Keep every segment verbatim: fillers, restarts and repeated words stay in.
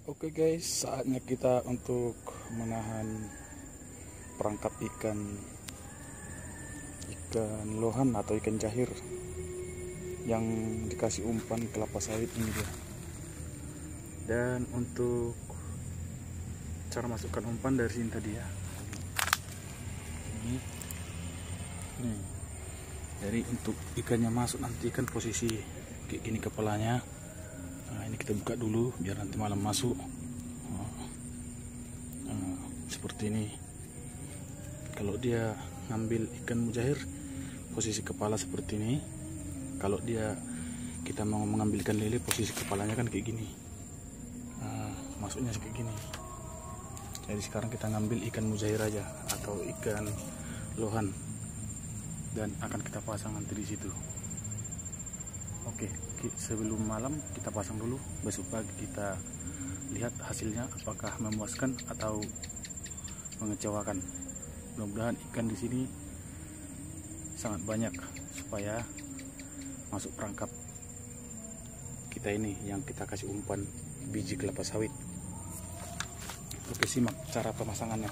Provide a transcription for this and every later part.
Oke guys, saatnya kita untuk menahan perangkap ikan ikan lohan atau ikan jahir yang dikasih umpan kelapa sawit ini dia. Dan untuk cara masukkan umpan dari sini tadi ya. Ini, nih. Jadi untuk ikannya masuk nanti ikan posisi kayak gini kepalanya. Nah, ini kita buka dulu biar nanti malam masuk. Nah, nah, seperti ini. Kalau dia ngambil ikan mujair, posisi kepala seperti ini. Kalau dia kita mau mengambil ikan lele, posisi kepalanya kan kayak gini. Nah, masuknya kayak gini. Jadi sekarang kita ngambil ikan mujair aja atau ikan lohan dan akan kita pasang nanti di situ. Oke, sebelum malam kita pasang dulu, besok pagi kita lihat hasilnya apakah memuaskan atau mengecewakan. Mudah-mudahan ikan di sini sangat banyak supaya masuk perangkap kita ini yang kita kasih umpan biji kelapa sawit. Oke, simak cara pemasangannya.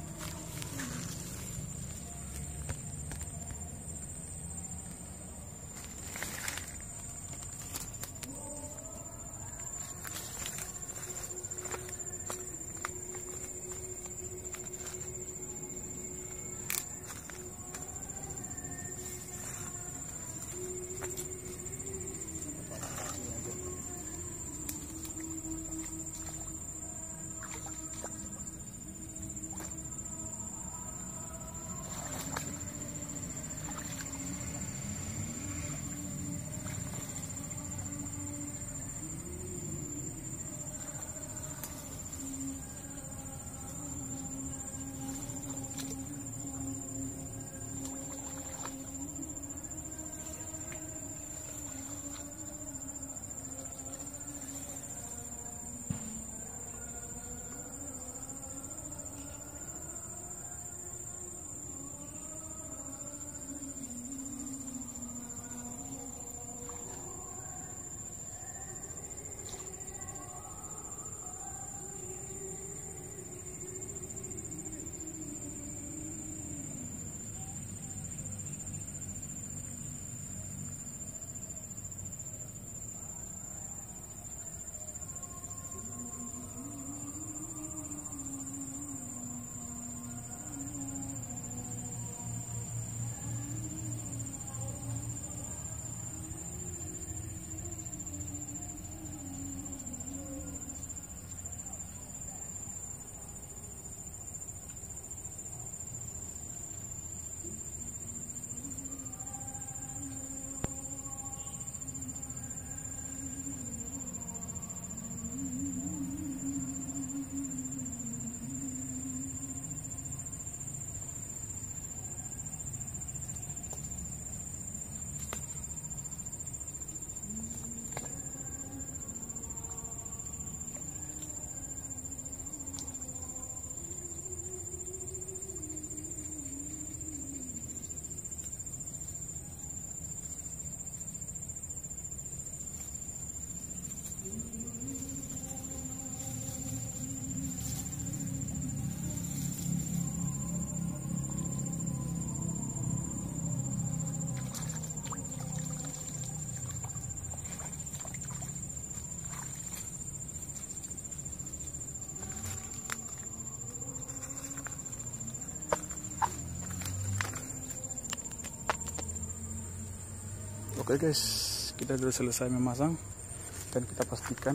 Oke guys, kita sudah selesai memasang dan kita pastikan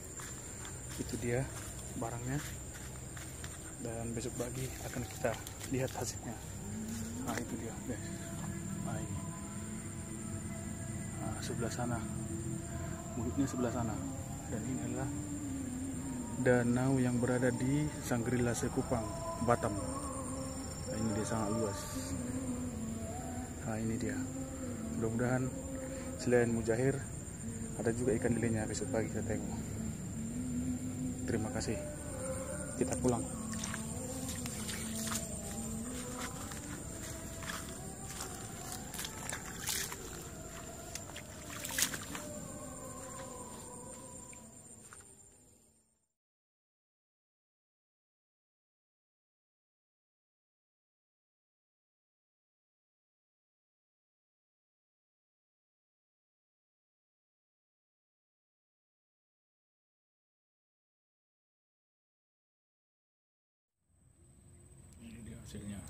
itu dia barangnya, dan besok pagi akan kita lihat hasilnya. Nah itu dia guys, nah ini nah, sebelah sana mulutnya, sebelah sana, dan ini adalah danau yang berada di Sangrila Sekupang, Batam. Nah, ini dia sangat luas. Nah ini dia, mudah-mudahan selain mujair ada juga ikan lelenya besok pagi kita tengok. Terima kasih, kita pulang. hasilnya.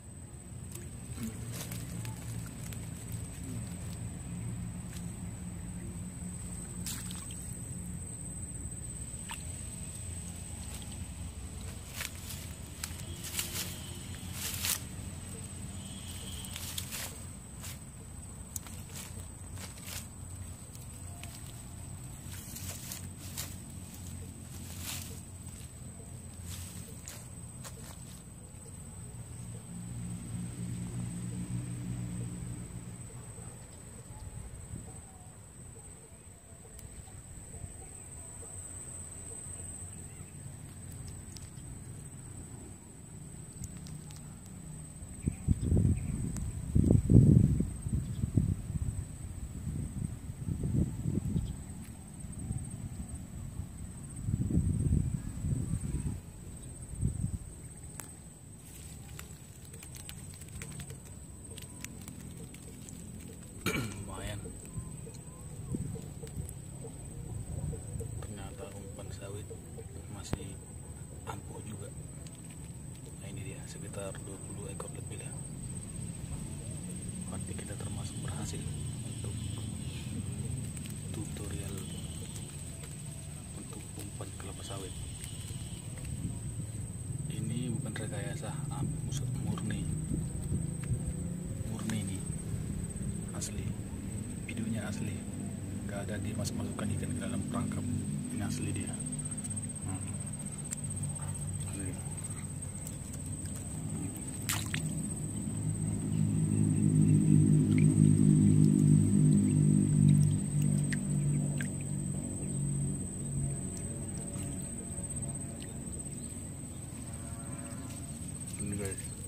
Lumayan, ternyata umpan sawit masih ampuh juga. Nah ini dia sekitar dua puluh ekor lebih lah. Berarti kita termasuk berhasil untuk tutorial untuk umpan kelapa sawit. Ini bukan rekayasa, musut murni murni nih, asli, videonya asli, gak ada dimasuk-masukkan ikan ke dalam perangkap. Ini asli dia. Hmm. Asli. Ini guys.